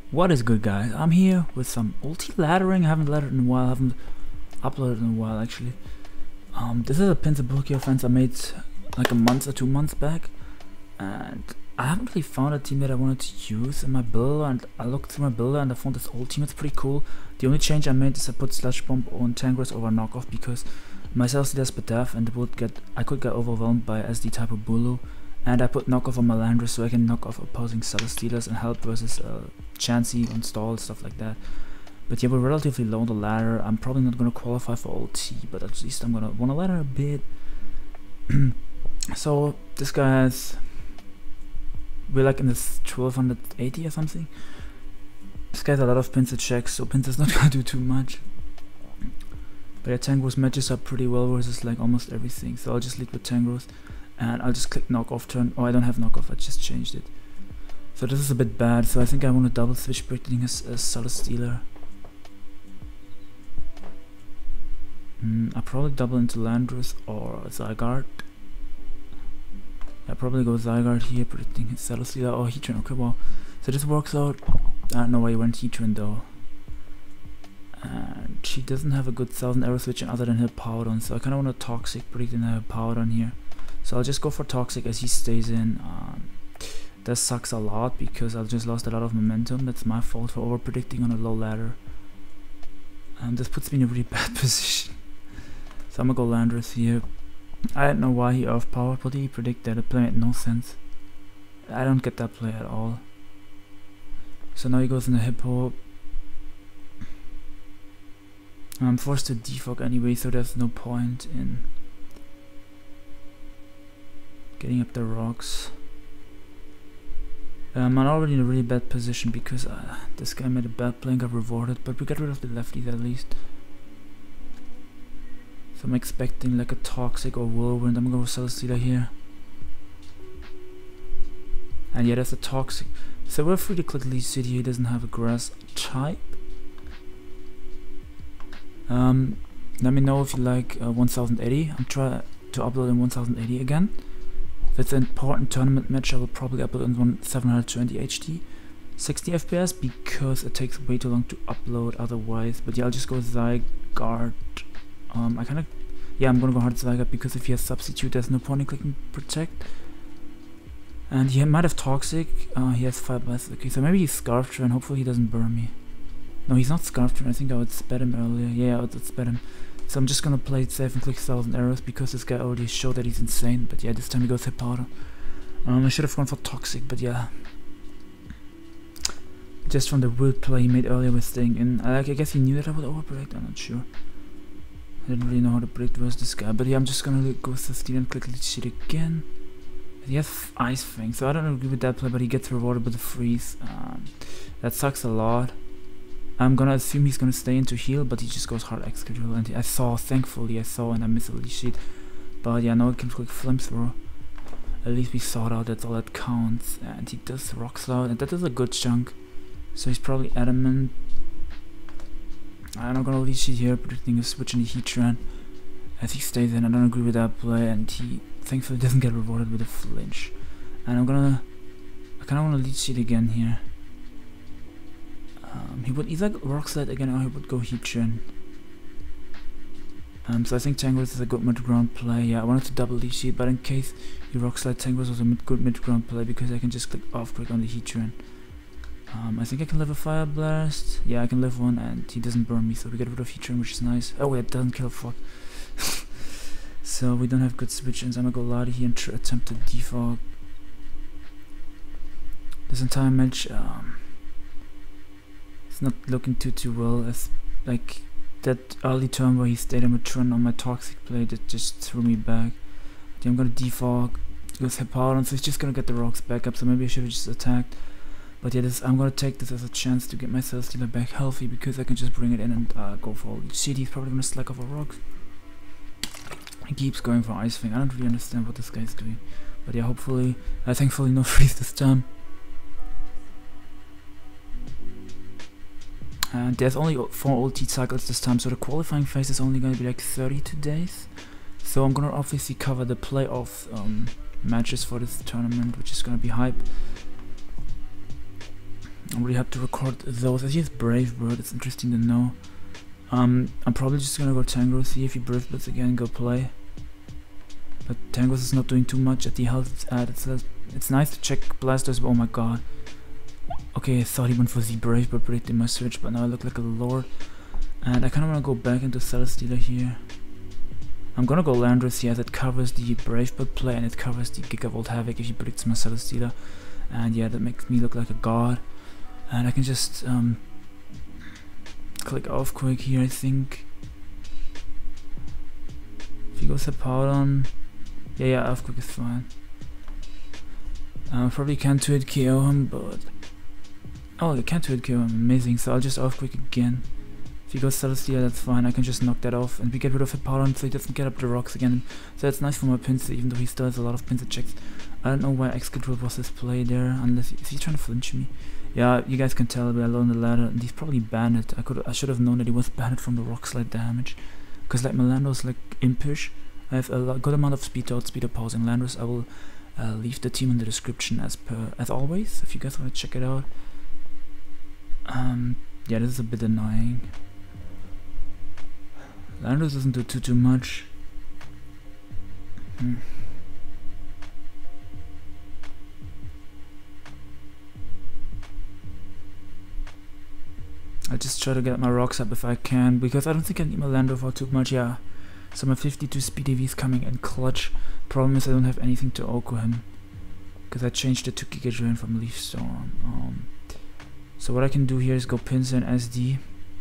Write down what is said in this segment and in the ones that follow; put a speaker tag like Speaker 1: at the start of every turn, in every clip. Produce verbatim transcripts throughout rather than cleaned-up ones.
Speaker 1: What is good, guys? I'm here with some ulti laddering. I haven't laddered in a while, I haven't uploaded in a while actually. Um, this is a Pentabuki offense I made like a month or two months back, and I haven't really found a team that I wanted to use in my builder, and I looked through my builder and I found this old team. It's pretty cool. The only change I made is I put Sludge Bomb on Tangrowth over Knockoff because my Celesteela is deaf and it would get I could get overwhelmed by S D type of Bulu. And I put Knockoff on Melandris so I can knock off opposing Celesteelas and help versus uh, Chansey on stall, stuff like that. But yeah, we're relatively low on the ladder. I'm probably not going to qualify for ulti, but at least I'm going to want to ladder a bit. So this guy has, we're like in this twelve eighty or something. This guy has a lot of Pinsir checks, so Pinsir's not going to do too much. But yeah, Tangrowth matches up pretty well versus like almost everything, so I'll just lead with Tangrowth. And I'll just click knock off turn. Oh, I don't have knock off, I just changed it. So this is a bit bad, so I think I want to double switch predicting as a Celesteela. Mm, I'll probably double into Landorus or Zygarde. I'll probably go Zygarde here, predicting his Celesteela. Oh, Heatran, okay, well. So this works out. I don't know why he went Heatran though. And she doesn't have a good thousand arrow switch other than her Powdon, so I kinda want a Toxic predicting her Powdon here. So I'll just go for Toxic as he stays in. Um, that sucks a lot because I just lost a lot of momentum. That's my fault for over predicting on a low ladder. And this puts me in a really bad position. So I'm gonna go Landorus here. I don't know why he Earth Powered. What did he predict there? The play made no sense. I don't get that play at all. So now he goes in the Hippo. I'm forced to defog anyway, so there's no point in getting up the rocks. Um, I'm already in a really bad position because uh, this guy made a bad play and got rewarded, but we got rid of the lefties at least. So I'm expecting like a Toxic or Whirlwind. I'm gonna go Celesteela here. And yeah, that's a Toxic. So we're free to click Leech Seed here. He doesn't have a grass type. Um, let me know if you like uh, one thousand eighty. I'm trying to upload in one thousand eighty again. If it's an important tournament match, I will probably upload in seven hundred twenty H D, sixty F P S, because it takes way too long to upload otherwise. But yeah, I'll just go Zygarde. Um, I kind of, yeah, I'm gonna go hard Zygarde because if he has Substitute, there's no point in clicking Protect. And he might have Toxic. Uh, he has Fire Blast. Okay, so maybe he's Scarf Train. Hopefully he doesn't burn me. No, he's not Scarf Train. I think I would sped him earlier. Yeah, I would sped him. So I'm just gonna play it safe and click thousand arrows because this guy already showed that he's insane. But yeah, this time he goes hit powder. Um, I should have gone for Toxic, but yeah. Just from the weird play he made earlier with staying in. I, like, I guess he knew that I would overpredict. I'm not sure. I didn't really know how to predict versus this guy. But yeah, I'm just gonna go with the steal and click Leech Seed again. He has Ice Fang, so I don't agree with that play, but he gets rewarded with a freeze. Um, that sucks a lot. I'm gonna assume he's gonna stay into heal, but he just goes hard Excadrill, and I saw, thankfully I saw, and I missed a Leech Seed. But yeah, now I can click Flamethrower. At least we sought out, that's all that counts. And he does Rock Slide, and that is a good chunk. So he's probably Adamant. I'm not gonna Leech Seed here, predicting a switch in the Heatran. As he stays in, I don't agree with that play, and he thankfully doesn't get rewarded with a flinch. And I'm gonna, I kinda wanna Leech Seed again here. Um, he would either Rock Slide again or he would go Heatran. Um, so I think Tangrowth is a good mid-ground play. Yeah, I wanted to double Leech Seed, but in case he Rock Slide, Tangrowth was a mid good mid-ground play because I can just click off-click on the Heatran. Um, I think I can live a Fire Blast. Yeah, I can live one and he doesn't burn me, so we get rid of Heatran, which is nice. Oh wait, it doesn't kill, fuck. So we don't have good switch-ins. I'm gonna go Ladi here and tr attempt to defog. This entire match, um... not looking too too well, as like that early turn where he stayed in return on my Toxic play that just threw me back. But yeah, I'm gonna defog, goes Hippowdon, so he's just gonna get the rocks back up, so maybe I should have just attacked. But yeah, this, I'm gonna take this as a chance to get my Celesteela back healthy because I can just bring it in and uh, go for all. See, he's probably gonna slack off a rocks. He keeps going for Ice Fang. I don't really understand what this guy's doing. But yeah, hopefully, uh, thankfully no freeze this time. And there's only four ulti cycles this time, so the qualifying phase is only going to be like thirty-two days. So I'm going to obviously cover the playoff um, matches for this tournament, which is going to be hype. I really have to record those. I see it's Brave Bird, it's interesting to know. Um, I'm probably just gonna go Tango, see if he Brave Birds again, go play. But Tangos is not doing too much at the health it's at. It's, uh, it's nice to check blasters, but oh my god. Okay, I thought he went for the Brave Bird predicting my switch, but now I look like a lord. And I kinda wanna go back into Celesteela here. I'm gonna go Landorus, yeah, that covers the Brave Bird play and it covers the Gigavolt Havoc if he predicts my Celesteela. And yeah, that makes me look like a god. And I can just um, click Earthquake here, I think. If he goes Hippowdon, yeah, yeah, Earthquake is fine. I uh, probably can't two hit K O him, but oh, I can't two hit K O him, amazing. So I'll just Earthquake again. If he goes Celesteela, that's fine. I can just knock that off, and we get rid of Hippowdon so he doesn't get up the rocks again. So that's nice for my Pinsir, even though he still has a lot of Pinsir checks. I don't know why Excadrill was his play there, unless he, is he trying to flinch me? Yeah, you guys can tell we're alone the ladder, and he's probably banned. I could, I should have known that he was banned from the rock slide damage, because like my Landorus like impish. I have a good amount of speed out, speed up pausing Landorus. I will uh, leave the team in the description as per as always, if you guys want to check it out. Um, yeah, this is a bit annoying. Landorus doesn't do too too much. Hmm. I'll just try to get my rocks up if I can, because I don't think I need my Landorus for too much, yeah. So my fifty-two speed A V is coming in clutch. Problem is I don't have anything to Oko him, because I changed it to Giga Drain from Leaf Storm. Um, so what I can do here is go Pinsir and S D.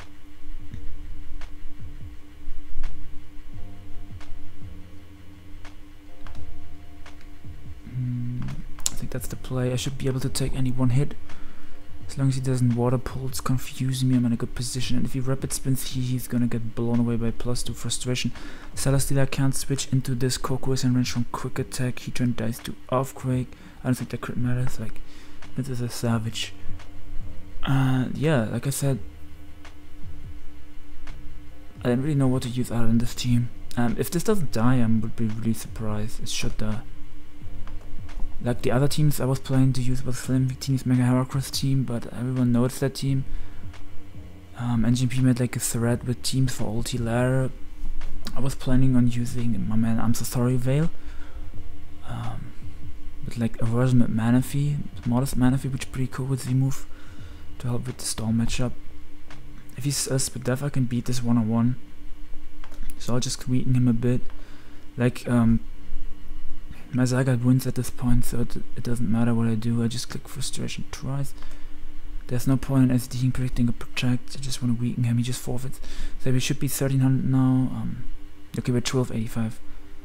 Speaker 1: Mm, I think that's the play. I should be able to take any one hit. As long as he doesn't water pull, it's confusing me, I'm in a good position. And if he rapid spins here, he's gonna get blown away by plus two frustration. Celesteela can't switch into this. Koko is in range from quick attack. Heatran dies to Earthquake. I don't think that crit matters. Like, this is a savage. Uh, yeah, like I said, I didn't really know what to use out in this team. Um, if this doesn't die, I would be really surprised. It should die. Like the other teams I was planning to use was Slim Victini's Mega Heracross team, but everyone knows that team. Um, N G P made like a thread with teams for ulti ladder. I was planning on using my man I'm So Sorry Veil. Um, with like a version with Manaphy, modest Manaphy, which is pretty cool with Z-move to help with the stall matchup. If he's uh, Spadef, I can beat this one on one. So I'll just weaken him a bit. Like, um, my Zygarde wins at this point, so it, it doesn't matter what I do. I just click Frustration twice. There's no point in SDing predicting a protect. I just want to weaken him. He just forfeits. So we should be thirteen hundred now. Um, okay, we're twelve eighty-five.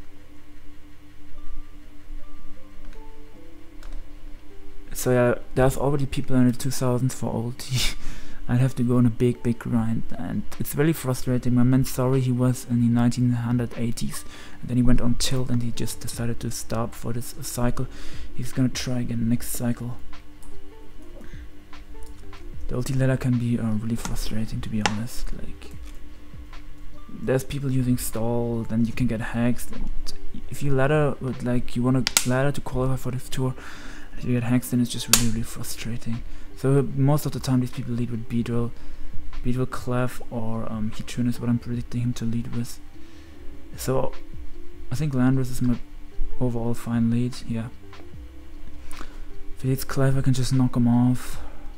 Speaker 1: So yeah, there's already people in the two thousands for ulti. I'd have to go on a big, big grind, and it's very frustrating. My man, sorry, he was in the nineteen eighties, and then he went on tilt, and he just decided to stop for this cycle. He's gonna try again next cycle. The ulti ladder can be uh, really frustrating, to be honest. Like, there's people using stall, then you can get hexed. And if you ladder with like you want to ladder to qualify for this tour, if you get hexed, then it's just really, really frustrating. So most of the time these people lead with Beedrill, Beedrill, Clef, or um, Heatran is what I'm predicting him to lead with. So I think Landorus is my overall fine lead, yeah. If he leads Clef, I can just knock him off.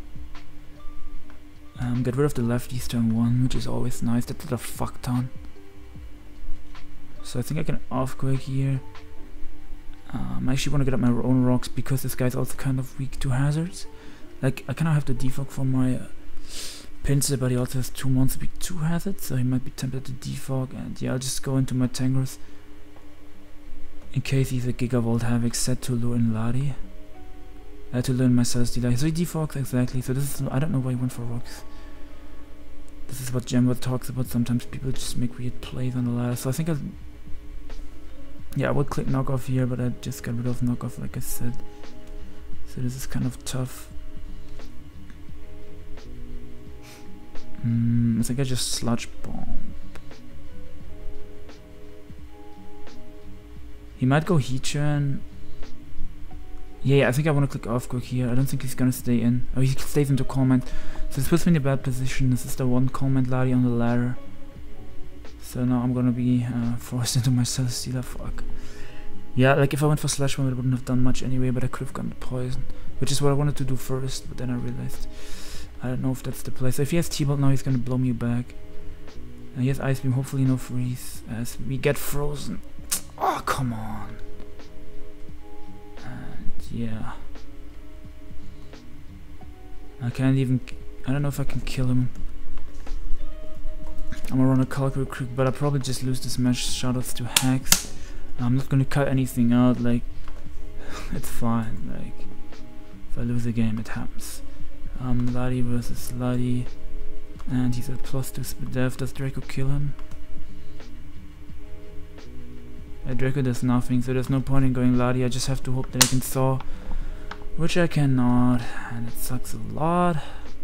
Speaker 1: Um, get rid of the lefties turn one, which is always nice. That's a fuck ton. So I think I can Earthquake here. Um, I actually want to get up my own rocks because this guy's also kind of weak to hazards. Like, I kind of have to defog for my uh, Pinsir, but he also has two monster weak to hazards, so he might be tempted to defog. And yeah, I'll just go into my Tangrowth in case he's a Gigavolt Havoc set to lure in Ladi. I had to learn my Celesteela. So he defogs exactly. So this is, I don't know why he went for rocks. This is what Jambot talks about. Sometimes people just make weird plays on the ladder. So I think I'll, yeah, I would click knockoff here, but I just got rid of knockoff, like I said. So this is kind of tough. Mm, I think I just Sludge Bomb. He might go Heatran. Yeah, yeah, I think I want to click off quick here. I don't think he's gonna stay in. Oh, he stays into comment. So this puts me in a bad position. This is the one comment Ladi on the ladder. So now I'm gonna be uh, forced into my Celesteela. Fuck. Yeah, like if I went for Slash Bomb, it wouldn't have done much anyway, but I could have gotten the poison. Which is what I wanted to do first, but then I realized I don't know if that's the play. So if he has T-Bolt now, he's gonna blow me back. And he has Ice Beam, hopefully no freeze, as we get frozen. Oh, come on. And yeah. I can't even... I don't know if I can kill him. I'm gonna run a Calc real quick, but I'll probably just lose this match. Shoutouts to Hex. I'm not gonna cut anything out, like... it's fine, like... if I lose a game, it happens. Um, Ladi versus Ladi. And he's at plus two speed dev. Does Draco kill him? Yeah, Draco does nothing, so there's no point in going Ladi. I just have to hope that I can Saw, which I cannot, and it sucks a lot.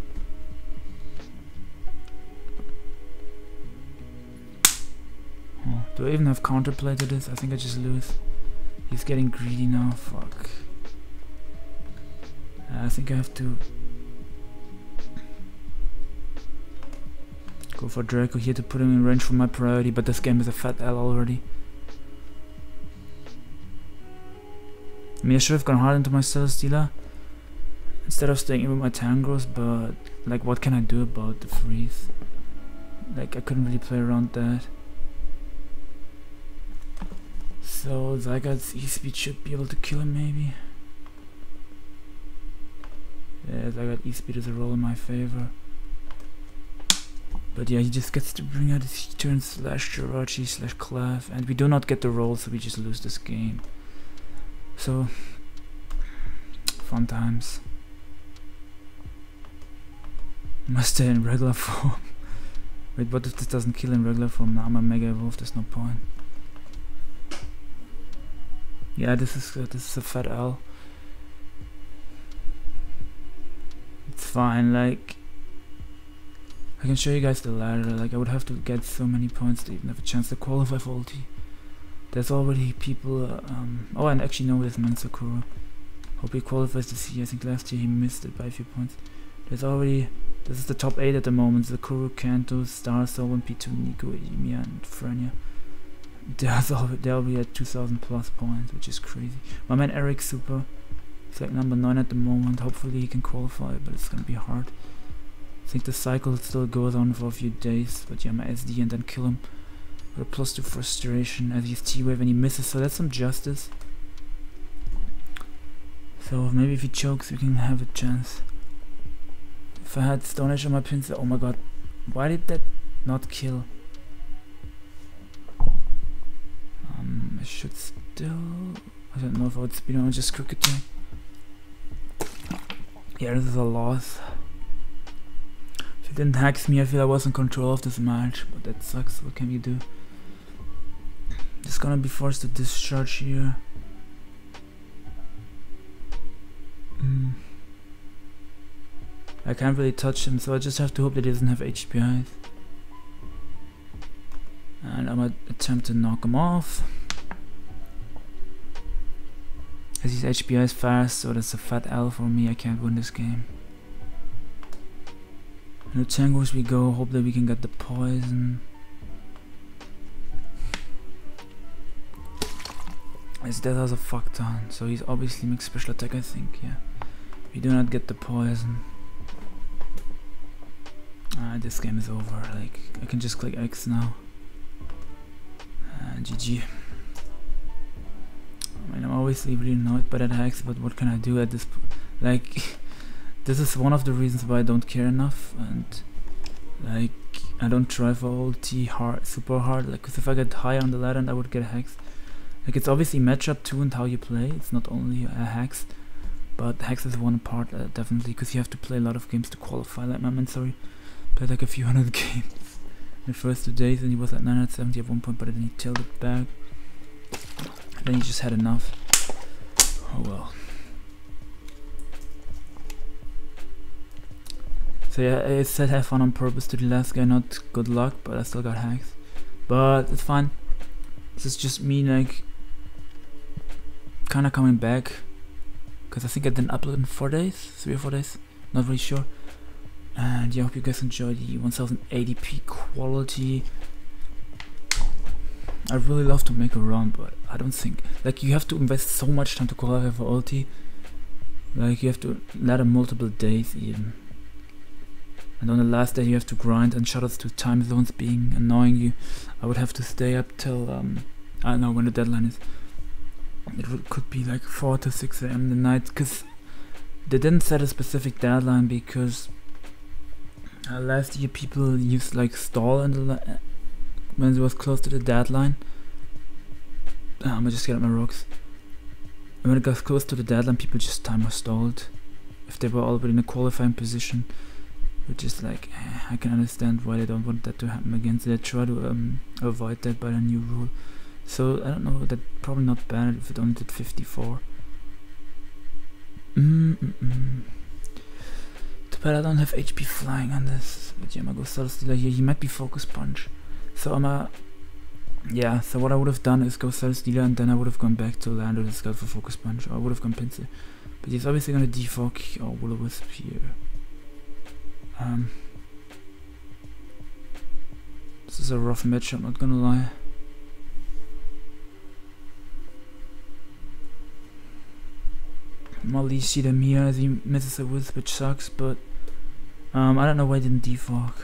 Speaker 1: Oh, do I even have counterplay to this? I think I just lose. He's getting greedy now, fuck. Uh, I think I have to go for Draco here to put him in range for my priority, but this game is a fat L already. I mean, I should have gone hard into my Celesteela instead of staying in with my Tangros, but like, what can I do about the freeze? Like, I couldn't really play around that. So Zygarde's E-Speed should be able to kill him, maybe. Yeah, Zygarde E-Speed is a roll in my favor. But yeah, he just gets to bring out his Heatran slash Jirachi slash Clef, and we do not get the roll, so we just lose this game. So, fun times. Must stay in regular form. Wait, what if this doesn't kill in regular form? Now I'm a Mega Evolve, there's no point. Yeah, this is uh, this is a fat L. It's fine, like... I can show you guys the ladder. Like, I would have to get so many points to even have a chance to qualify for ulti. There's already people, uh, um, oh, and actually no, there's Manzakura. Hope he qualifies this year. I think last year he missed it by a few points. There's already, this is the top eight at the moment. Zakuru, Kanto, Star, Solon, P two, Nico, Emiya, and Frenya. There's already, they're already at two thousand plus points, which is crazy. My man Eric Super, he's like number nine at the moment. Hopefully he can qualify, but it's gonna be hard. I think the cycle still goes on for a few days, but yeah, my S D and then kill him with a plus two frustration as he's T-Wave and he misses, so that's some justice. So maybe if he chokes we can have a chance. If I had Stone Edge on my Pinsir, oh my god, why did that not kill? Um, I should still... I don't know if I would speed on just cricketing. Yeah, this is a loss. If he didn't Hex me, I feel I was in control of this match, but that sucks. What can we do? Just gonna be forced to discharge here. Mm. I can't really touch him, so I just have to hope that he doesn't have H P Is. And I'm gonna attempt to knock him off. As his H P I is fast, so that's a fat L for me. I can't win this game. And the Tangos we go, hope that we can get the poison. His death has a fuck ton, so he's obviously mixed special attack, I think, yeah. We do not get the poison. Ah, this game is over, like, I can just click X now. Uh, G G. I mean, I'm obviously really annoyed by that Hex, but what can I do at this point? Like, this is one of the reasons why I don't care enough, and like, I don't try for ulti hard, super hard, like, cause if I get high on the ladder and I would get a Hex. Like, it's obviously matchup too and how you play, it's not only a Hex, but Hex is one part, uh, definitely, because you have to play a lot of games to qualify. Like my man, sorry, played like a few hundred games in the first two days, and he was at nine hundred seventy at one point, but then he tilted it back, and then he just had enough. Oh well. So yeah, I said have fun on purpose to the last guy, not good luck, but I still got Hex. But it's fine. This is just me, like, kinda coming back. because I think I didn't upload in four days, three or four days, not really sure. And yeah, I hope you guys enjoy the ten eighty p quality. I really love to make a run, but I don't think, like, you have to invest so much time to qualify for ulti. Like, you have to ladder multiple days even. And on the last day you have to grind, and shoutouts to time zones being annoying you. I would have to stay up till, um, I don't know when the deadline is. It would, could be like four to six A M in the night, because they didn't set a specific deadline, because uh, last year people used like stall in the uh, when it was close to the deadline. Uh, I'm gonna just get out my rocks. And when it got close to the deadline, people just timer stalled if they were already in a qualifying position, which is like, eh, I can understand why they don't want that to happen again, so they try to um, avoid that by the new rule. So I don't know, that probably not bad if it only did fifty-four. Mm -mm -mm. Too bad I don't have H P flying on this. But yeah, I'm gonna go Celestealer here. He might be Focus Punch. So I'm a yeah. So what I would have done is go Celestealer, and then I would have gone back to land or the Scout for Focus Punch, or I would have gone Pinsir. But he's obviously gonna defog or Will-O-Wisp here. Um, this is a rough match, I'm not gonna lie. Molly see them here as he misses a Wisp, which sucks, but um, I don't know why he didn't defog.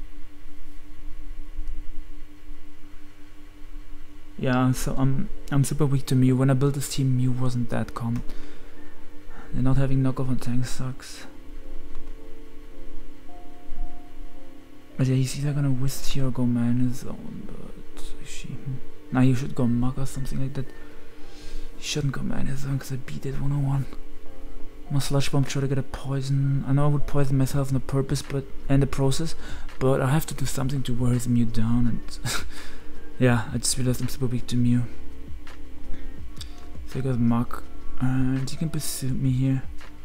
Speaker 1: Yeah, so I'm I'm super weak to Mew. When I built this team, Mew wasn't that common. And not having knockoff on tank sucks. But yeah, he's either gonna Wisp here or go Mana Zone, but actually, hmm. Nah, he should go Mug or something like that. He shouldn't go Mana Zone because I beat it one oh one. I'm gonna Slush Bomb, try to get a poison. I know I would poison myself on the purpose, but in the process, but I have to do something to wear his Mew down, and yeah, I just realized I'm super weak to Mew. So I got Mug, and he can pursue me here.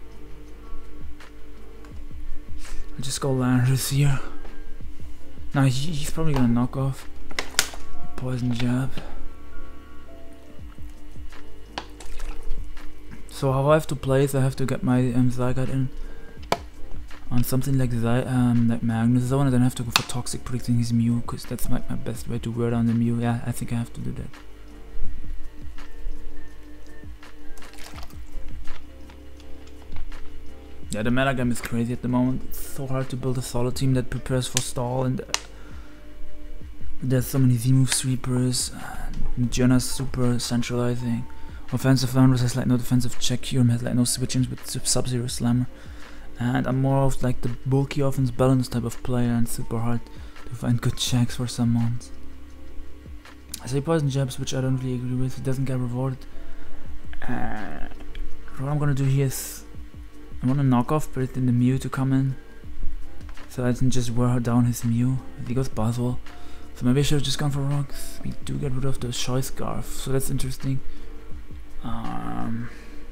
Speaker 1: I'll just go Landorus here. Now he, he's probably gonna knock off. Poison jab. So how I have to play is I have to get my um, Zygarde in on something like Zy um, like Magnus Zone, and then I have to go for Toxic predicting his Mew, because that's like my best way to wear down the Mew. Yeah, I think I have to do that. Yeah, the meta game is crazy at the moment. It's so hard to build a solid team that prepares for stall, and uh, there's so many Z-move sweepers. Uh, Jonas super centralizing. Offensive Landorus has like no defensive check. Kyurem has like no switchings with Sub-Zero Slammer. And I'm more of like the bulky offense balance type of player, and super hard to find good checks for some mons. I say poison jabs, which I don't really agree with. It doesn't get rewarded. Uh, what I'm gonna do here is I want to knock off predicting the Mew to come in, so I can just wear down his Mew. He goes Buzzwole, so maybe I should have just gone for rocks. We do get rid of the Shoy Scarf, so that's interesting. Um,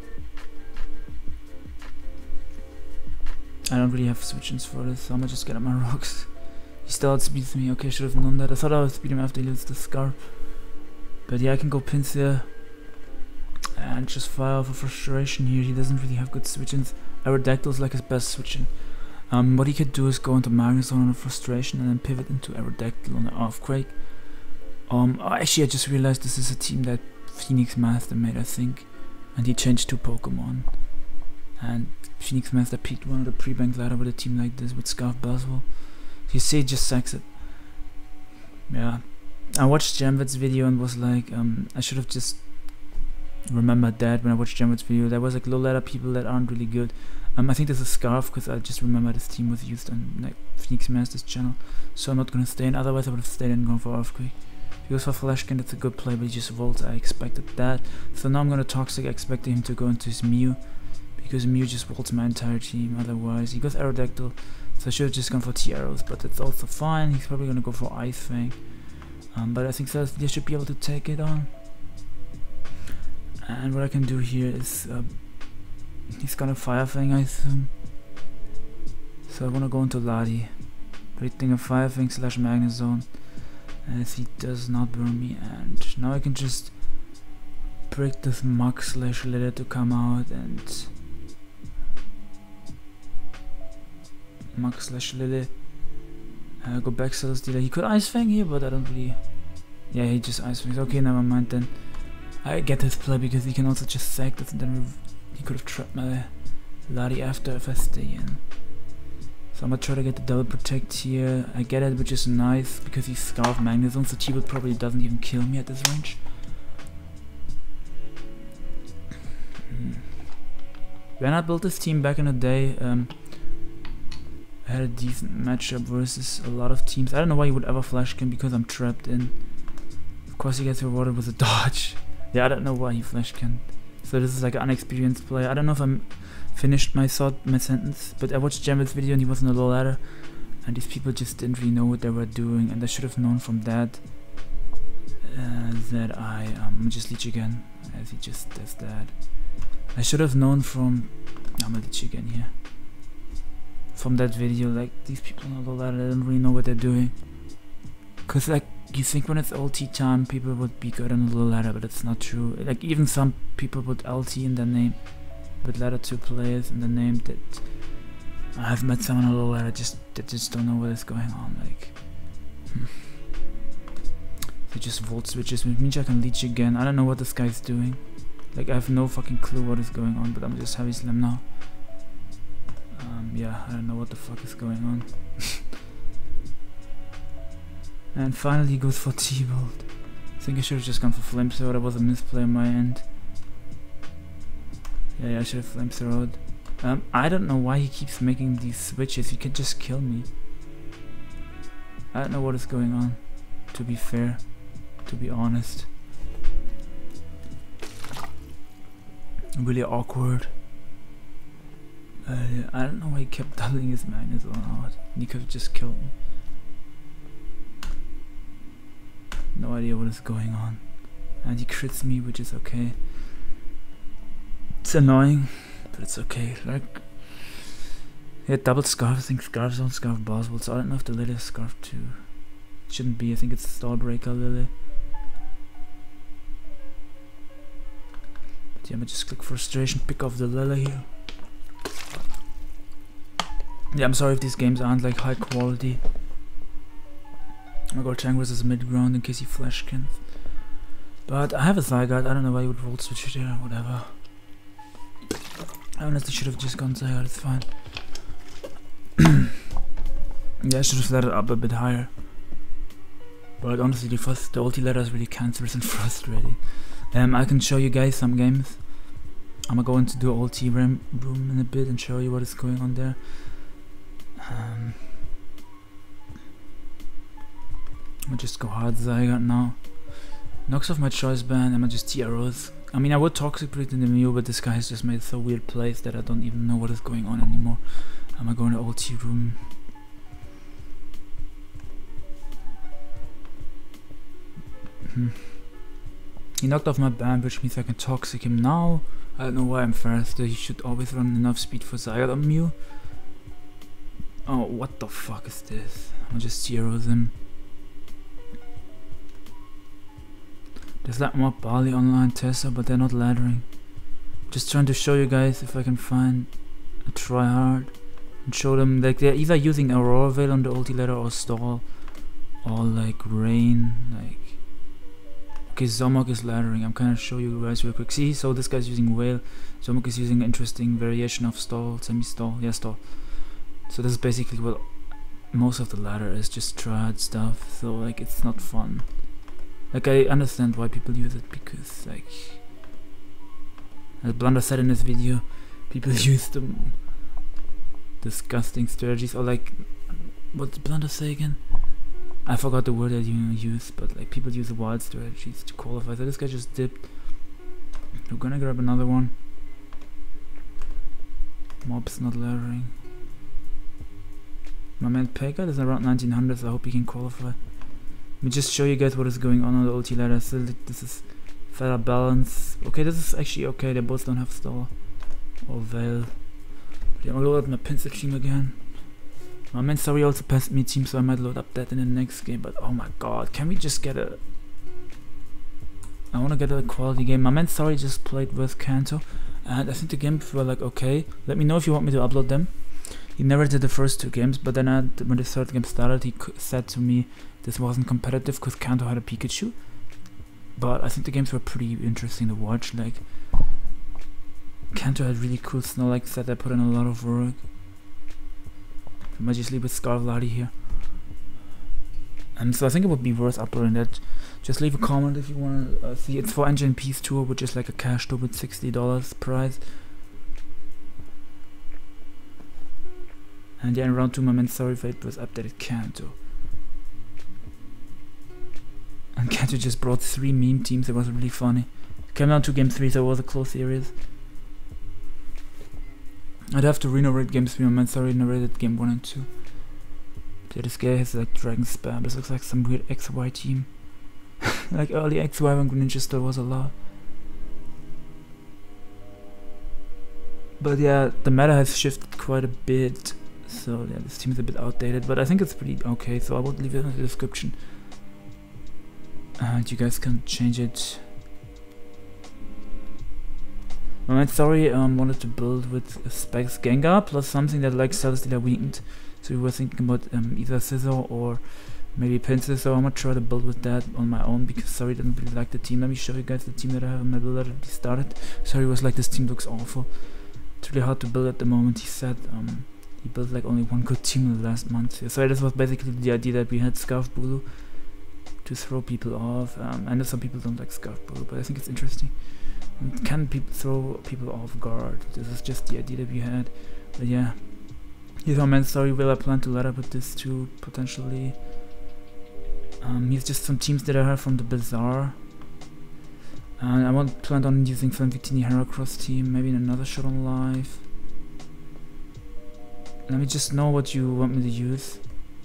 Speaker 1: I don't really have switch-ins for this, so I'm gonna just get up my rocks. He still outspeeds me. Okay, I should have known that. I thought I would speed him after he loses the Scarf. But yeah, I can go Pinsir and just fire off a Frustration here. He doesn't really have good switch-ins. Aerodactyl is like his best switch-in. Um, what he could do is go into Magnus Zone on a Frustration and then pivot into Aerodactyl on the Earthquake. Um, oh, actually, I just realized this is a team that Phoenix Master made, I think, and he changed two Pokemon. And Phoenix Master picked one of the pre-bank ladder with a team like this with Scarf Buzzwole. You see, it just sacks it. Yeah, I watched Jamvet's video and was like, um, I should have just remembered that when I watched Jamvet's video. There was like low ladder people that aren't really good. Um, I think there's a Scarf because I just remember this team was used on like Phoenix Master's channel, so I'm not gonna stay in. Otherwise, I would have stayed and gone for Earthquake. If he goes for Flashkin, that's a good play, but he just volts. I expected that. So now I'm gonna Toxic, expecting him to go into his Mew, because Mew just volts my entire team. Otherwise, he goes Aerodactyl, so I should have just gone for T-Arrows, but that's also fine. He's probably gonna go for Ice Fang, um, but I think Celestealer should be able to take it on. And what I can do here is uh, he's gonna Fire Fang, I assume. So I wanna go into Ladi, predicting a Fire Fang slash Magnus Zone, as he does not burn me. And now I can just break this Mug slash Letter to come out, and Mark slash Lily. Uh, go back Celesteela. He could Ice Fang here, but I don't really... Yeah, he just Ice Fangs. Okay, never mind then. I get his play because he can also just sack this and then he could have trapped my Ladi after if I stay in. So I'm gonna try to get the double protect here. I get it, which is nice because he's Scarf Magnezone, so T-Bolt probably doesn't even kill me at this range. Hmm. When I built this team back in the day, um, I had a decent matchup versus a lot of teams. I don't know why you would ever flash him because I'm trapped in. Of course he gets rewarded with a dodge. Yeah, I don't know why he flash can. So this is like an unexperienced player. I don't know if I'm finished my thought, my sentence, but I watched Jamil's video and he was on a low ladder, and these people just didn't really know what they were doing, and I should have known from that uh, that I um just leech again as he just does that. I should have known from I'm gonna leech again here. From that video, like these people on a low ladder, they don't really know what they're doing. Cause like you think when it's ulti time, people would be good on a low ladder, but it's not true. Like even some people put L T in their name. But ladder two players in the name that I have met someone on a low ladder just that just don't know what is going on. Like hmm. They just volt switches, which means I can leech again. I don't know what this guy's doing. Like I have no fucking clue what is going on, but I'm just heavy slam now. Um, yeah, I don't know what the fuck is going on. And finally he goes for T-Bolt. I think I should have just gone for Flamethrower. That was a misplay on my end. Yeah, yeah, I should have Flamethrowed. Um, I don't know why he keeps making these switches. He can just kill me. I don't know what is going on, to be fair, to be honest. Really awkward. Uh, I don't know why he kept doubling his Magnezone out. He could have just killed me. No idea what is going on. And he crits me, which is okay. It's annoying, but it's okay. Like, he had double Scarf. I think Scarf's on Scarf Boswell, so I don't know if the Lily is Scarf too. It shouldn't be. I think it's Stallbreaker Lily. But yeah, I'm gonna just click Frustration, pick off the Lily here. Yeah, I'm sorry if these games aren't like high quality. I'm gonna go Chang versus mid ground in case he flash can. But I have a Zygarde. I don't know why you would volt switch there, whatever. I honestly should have just gone Zygarde, it's fine. Yeah, I should have let it up a bit higher. But honestly, the first the ulti ladder is really cancerous and frustrating. Um, I can show you guys some games. I'm gonna go into the ulti room in a bit and show you what is going on there. Um, I'm gonna just go hard Zygarde now. Knocks off my choice band. I'm gonna just T R Os. I mean, I would Toxic Breed in the Mew, but this guy has just made so weird plays that I don't even know what is going on anymore. I'm gonna go in the ulti room. Hmm. He knocked off my band, which means I can Toxic him now. I don't know why I'm faster. He should always run enough speed for Zygarde on Mew. Oh, what the fuck is this? I'm gonna just T R Os him. There's like more Barley online Tessa, but they're not laddering. Just trying to show you guys if I can find a tryhard and show them like they're either using Aurora Veil on the ulti ladder or Stall or like Rain. Like okay, Zomok is laddering. I'm gonna show you guys real quick. See, so this guy's using Whale. Zomok is using an interesting variation of Stall, semi-Stall, yeah, Stall. So this is basically what most of the ladder is, just tryhard stuff. So like it's not fun. Like I understand why people use it because like as Blunder said in this video, people use the disgusting strategies, or like what did Blunder say again? I forgot the word that you use, but like people use the wild strategies to qualify. So this guy just dipped. We're gonna grab another one. Mob's not laddering. My man Pekka is around nineteen hundred, so I hope he can qualify. Let me just show you guys what is going on on the ulti ladder. So this is Feather Balance. Okay, this is actually okay. They both don't have Stall or Veil. But yeah, I'm gonna load up my pencil team again. My man sorry also passed me team, so I might load up that in the next game. But oh my god, can we just get a... I wanna get a quality game. My man sorry just played with Kanto, and I think the games were like okay. Let me know if you want me to upload them. He never did the first two games, but then at, when the third game started, he c said to me this wasn't competitive because Kanto had a Pikachu. But I think the games were pretty interesting to watch. Like, Kanto had really cool Snorlax that I put in a lot of work. I might just leave with Scarvlati here. And so I think it would be worth uploading that. Just leave a comment if you want to uh, see. It's for Engine Peace Tour, which is like a cash tour with sixty dollars price. And yeah, in round two, my man Sorry Fate was updated Kanto. And Kanto just brought three meme teams. It was really funny. Came down to game three, so it was a close series. I'd have to re-narrate game three. My man Sorry narrated game one and two. Yeah, this guy has like Dragon Spam. This looks like some weird X Y team. Like early X Y when Greninja still was a lot. But yeah, the meta has shifted quite a bit. So yeah, this team is a bit outdated, but I think it's pretty okay, so I would leave it in the description. And you guys can change it. My man Sorry um, wanted to build with Specs Gengar plus something that likes Celesteela weakened. So we were thinking about um, either Scissor or maybe Pinsir, so I'm gonna try to build with that on my own because Sorry doesn't really like the team. Let me show you guys the team that I have on my build that already started. Sorry was like, this team looks awful. It's really hard to build at the moment, he said. Um, he built like only one good team in the last month. Yeah, so this was basically the idea that we had Scarf Bulu to throw people off. Um, I know some people don't like Scarf Bulu, but I think it's interesting. And can people throw people off guard? This is just the idea that we had. But yeah. Here's my man Sorry, will I plan to let up with this too, potentially. Um, here's just some teams that I have from the Bazaar. And I want plan on using some Victini Heracross team, maybe in another shot on live. Let me just know what you want me to use.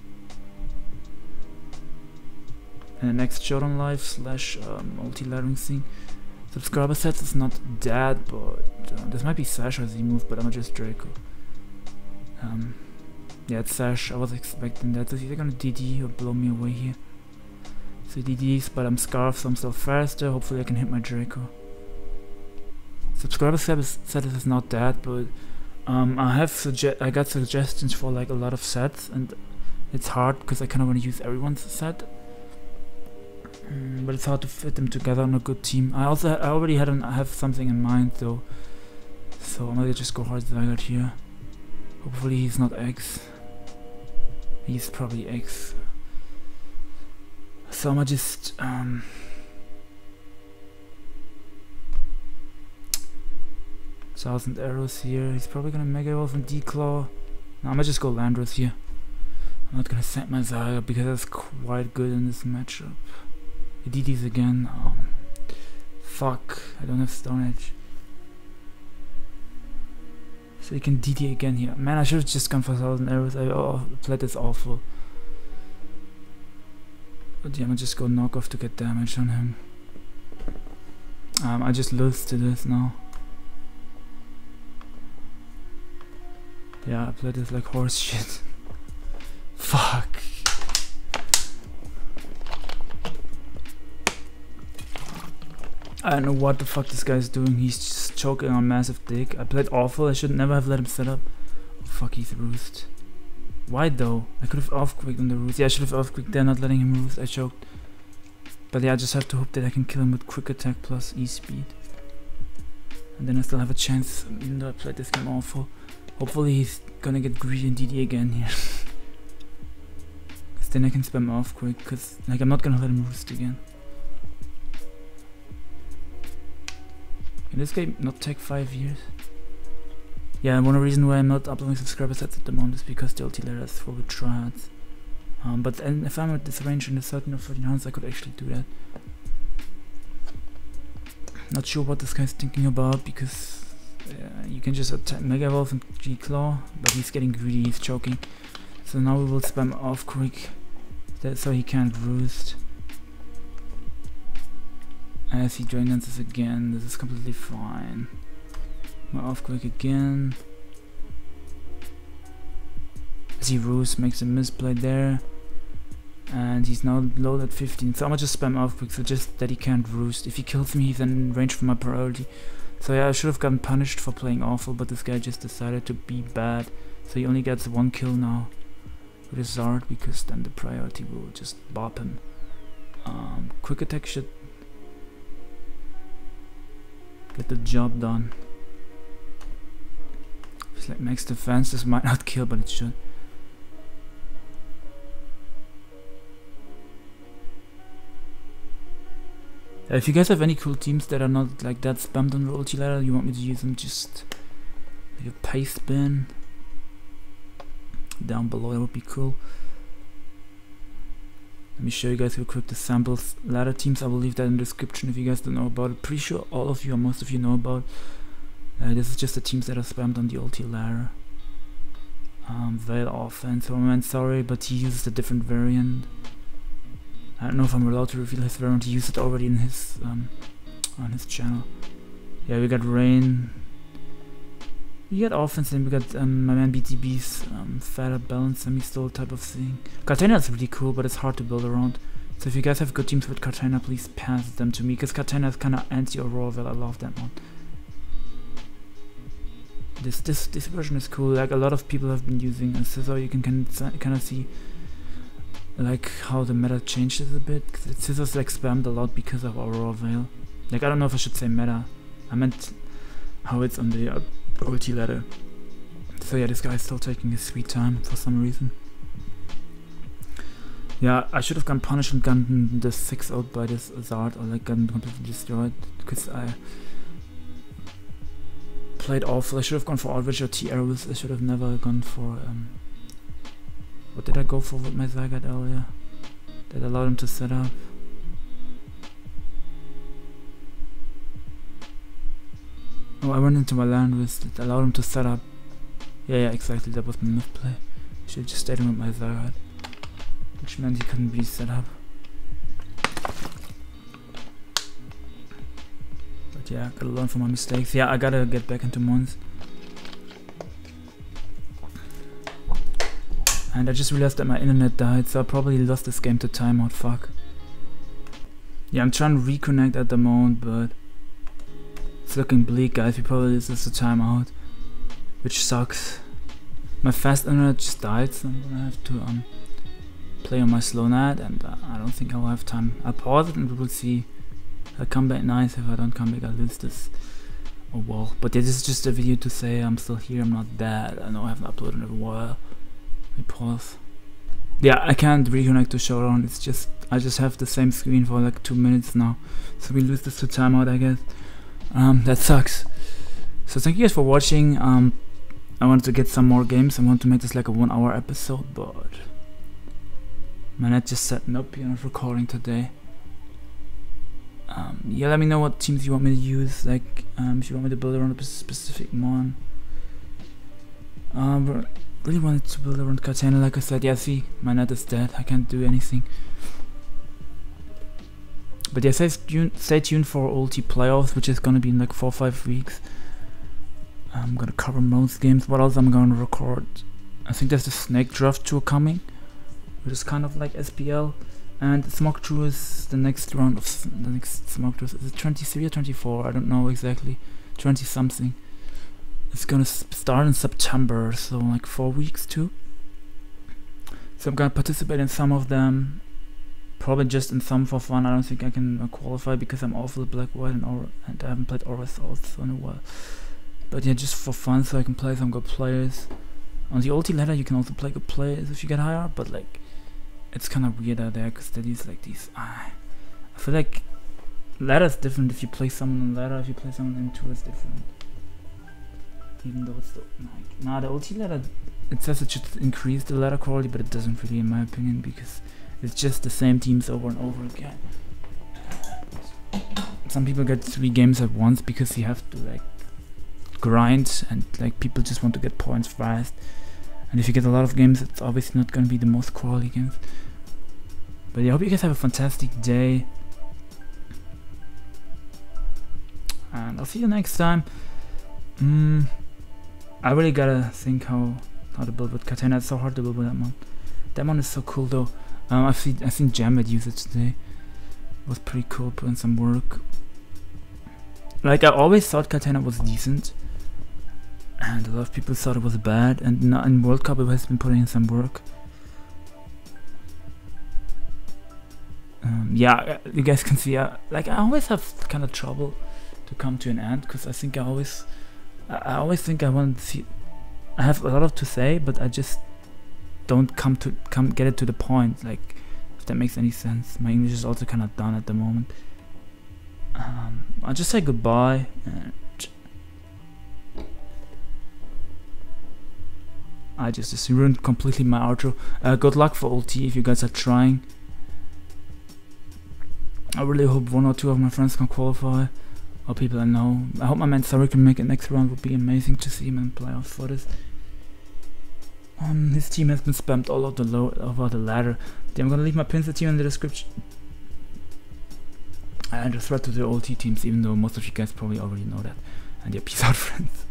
Speaker 1: And the next shot on live slash um, multi-laddering thing. Subscriber sets is not that, but uh, this might be Sash or Z-Move, but I'm gonna just Draco. Um, yeah, it's Sash. I was expecting that. So he's gonna D D or blow me away here. So D Ds, but I'm Scarf, so I'm still faster. Hopefully I can hit my Draco. Subscriber set is, set is not that, but um, I have suggest I got suggestions for like a lot of sets, and it's hard because I kind of want to use everyone's set. Mm, but it's hard to fit them together on a good team. I also I already had an, I have something in mind though, so I'm gonna just go hard Zygarde here. Hopefully he's not X. He's probably X. So I'm gonna just um Thousand Arrows here. He's probably gonna Mega Evolve and Declaw. No, I'm gonna just go Landorus here. I'm not gonna send my Zygarde because that's quite good in this matchup. D Ds again. Oh, fuck, I don't have Stone Edge. So you can D D again here. Man, I should have just gone for Thousand Arrows. I oh, played this awful. But yeah, I'm gonna just go knock off to get damage on him. Um, I just lose to this now. Yeah, I played this like horse shit. Fuck. I don't know what the fuck this guy's doing. He's just choking on Massive Dick. I played awful. I should never have let him set up. Oh, fuck, he's roost. Why though? I could have off-quicked on the roost. Yeah, I should have off-quicked there, not letting him roost. I choked. But yeah, I just have to hope that I can kill him with quick attack plus E-speed. And then I still have a chance, even though I played this game awful. Hopefully he's gonna get greedy and D D again here. Cause then I can spam off quick, cause like I'm not gonna let him roost again. Can this game not take five years? Yeah, one reason why I'm not uploading subscriber sets at the moment is because the ulti ladder is full with tryhards. Um, but and if I'm at this range in the thirteen or fourteen rounds, I could actually do that. Not sure what this guy's thinking about because uh, you can just attack Mega Evolve and G-Claw, but he's getting greedy, he's choking. So now we will spam off quick, that so he can't roost. As he drain dances again, this is completely fine. My off quick again. As he roosts, makes a misplay there. And he's now low at fifteen, so I'm gonna just spam off quick so just that he can't roost. If he kills me, he's in range for my priority. So yeah, I should have gotten punished for playing awful, but this guy just decided to be bad. So he only gets one kill now with his Zard, because then the priority will just bop him. Um, quick attack should get the job done. It's like max defense, this might not kill, but it should. Uh, if you guys have any cool teams that are not like that spammed on the ulti ladder, you want me to use them, just like a paste bin down below, that would be cool. Let me show you guys real quick the samples ladder teams. I will leave that in the description if you guys don't know about it. Pretty sure all of you or most of you know about. Uh, this is just the teams that are spammed on the ulti ladder. Um, Veil offense. Oh man, sorry, but he uses a different variant. I don't know if I'm allowed to reveal his variant. He used it already in his um, on his channel. Yeah, we got Rain. We got offense, and we got um, my man B T B's um, fatter balance semi-stole type of thing. Katarina is really cool, but it's hard to build around. So if you guys have good teams with Katarina, please pass them to me, because Katarina is kind of anti-Aurora Veil. I love that one. This this this version is cool. Like a lot of people have been using a Scissor. You can kind of see like how the meta changed it a bit. Scissors like spammed a lot because of Aurora Veil. Like I don't know if I should say meta. I meant how it's on the uh, ulti ladder. So yeah, this guy is still taking his sweet time for some reason. Yeah, I should have gone punish and gotten the six out by this Zard, or like gotten completely destroyed, because I played awful. I should have gone for Outwitch or T arrows. I should have never gone for um what did I go for with my Zygarde earlier? That allowed him to set up. Oh, I went into my land with it allowed him to set up. Yeah, yeah, exactly, that was my move play. I should have just stayed with my Zygarde, which meant he couldn't be set up. But yeah, gotta learn from my mistakes. Yeah, I gotta get back into Mons. And I just realized that my internet died, so I probably lost this game to timeout, fuck. Yeah, I'm trying to reconnect at the moment, but it's looking bleak, guys. We probably lose this to timeout, which sucks. My fast internet just died, so I'm gonna have to um play on my slow net, and uh, I don't think I'll have time. I'll pause it and we will see. I'll come back nice. If I don't come back, I'll lose this. Oh well. But yeah, this is just a video to say I'm still here, I'm not dead. I know I haven't uploaded in a while. Let me pause. Yeah, I can't reconnect to Showdown. It's just I just have the same screen for like two minutes now, so we lose this to timeout, I guess. Um, that sucks. So thank you guys for watching. Um, I wanted to get some more games. I want to make this like a one-hour episode, but my net just said nope, you're not recording today. Um, yeah, let me know what teams you want me to use. Like, um, if you want me to build around a specific mon. Um, really wanted to build around Katarina, like I said. Yeah, see, my net is dead. I can't do anything. But yeah, stay tuned, stay tuned for ulti playoffs, which is gonna be in like four or five weeks. I'm gonna cover most games. What else I'm gonna record? I think there's the Snake Draft Tour coming, which is kind of like S P L. And Smog Tour is the next round of s the next Smog Tour. Is it twenty-three or twenty-four? I don't know exactly. twenty something. It's gonna s start in September, so like four weeks too. So I'm gonna participate in some of them. Probably just in some for fun. I don't think I can uh, qualify because I'm awful at Black White and Aura, and I haven't played Aura South in a while. But yeah, just for fun, so I can play some good players. On the ulti ladder, you can also play good players if you get higher, but like, it's kind of weird out there because they use like these. Ah, I feel like ladder is different if you play someone on ladder. If you play someone in tour, is different. Even though it's the like, nah, the ulti ladder, it says it should increase the ladder quality, but it doesn't really, in my opinion, because it's just the same teams over and over again. Some people get three games at once because you have to like grind, and like people just want to get points fast. And if you get a lot of games, it's obviously not going to be the most quality games. But yeah, I hope you guys have a fantastic day, and I'll see you next time. Mm, I really gotta think how how to build with Katarina. It's so hard to build with that one. That one is so cool though. Um, I've seen I've seen Jammed use it today. It was pretty cool, put in some work. Like I always thought Katarina was decent. and a lot of people thought it was bad, and now in World Cup it has been putting in some work. Um, yeah, you guys can see, uh, like I always have kind of trouble to come to an end, because I think I always, I, I always think I want to see, I have a lot of to say, but I just don't come to come get it to the point. Like, if that makes any sense. My English is also kind of done at the moment. Um, I'll just say goodbye. And I just, just ruined completely my outro. Uh, good luck for O T if you guys are trying. I really hope one or two of my friends can qualify, or people I know. I hope my man Sorry can make it next round. Would be amazing to see him in playoffs for this. Um, his team has been spammed all over the low over the ladder. I'm gonna leave my Pinsir team in the description. And a threat to the O T teams, even though most of you guys probably already know that. And yeah, peace out, friends.